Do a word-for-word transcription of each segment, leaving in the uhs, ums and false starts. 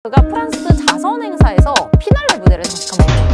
블랙핑크가 프랑스 자선 행사에서 피날레 무대를 장식합니다.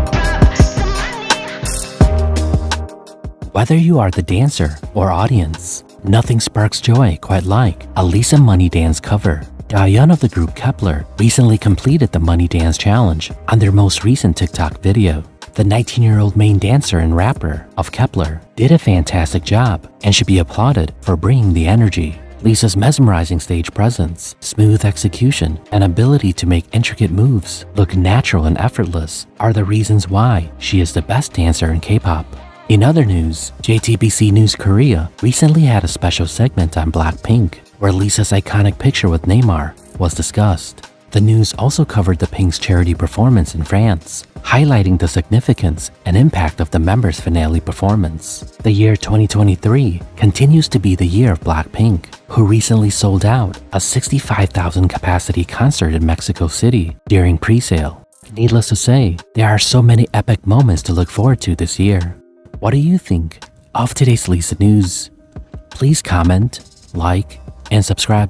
Whether you are the dancer or audience, nothing sparks joy quite like a Lisa Money Dance cover. Dayeon of the group Kep one er recently completed the Money Dance Challenge on their most recent TikTok video. The nineteen-year-old main dancer and rapper of Kep one er did a fantastic job and should be applauded for bringing the energy. Lisa's mesmerizing stage presence, smooth execution, and ability to make intricate moves look natural and effortless are the reasons why she is the best dancer in K-pop. In other news, J T B C News Korea recently had a special segment on Blackpink where Lisa's iconic picture with Neymar was discussed. The news also covered the Pink's charity performance in France, highlighting the significance and impact of the members' finale performance. The year twenty twenty-three continues to be the year of Blackpink, who recently sold out a sixty-five thousand capacity concert in Mexico City during pre-sale. Needless to say, there are so many epic moments to look forward to this year. What do you think of today's Lisa news? Please comment, like, and subscribe.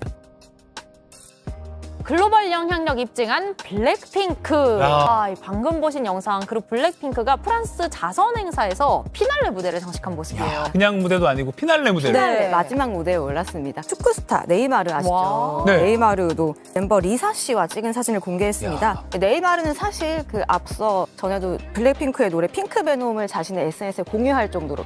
글로벌 영향력 입증한 블랙핑크. 아, 방금 보신 영상, 그룹 블랙핑크가 프랑스 자선 행사에서 피날레 무대를 장식한 모습이에요. 야, 그냥 무대도 아니고 피날레 무대를. 네, 마지막 무대에 올랐습니다. 축구 스타 네이마르 아시죠? 네. 네이마르도 멤버 리사 씨와 찍은 사진을 공개했습니다. 야. 네이마르는 사실 그 앞서 전에도 블랙핑크의 노래 핑크 베놈을 자신의 에스엔에스에 공유할 정도로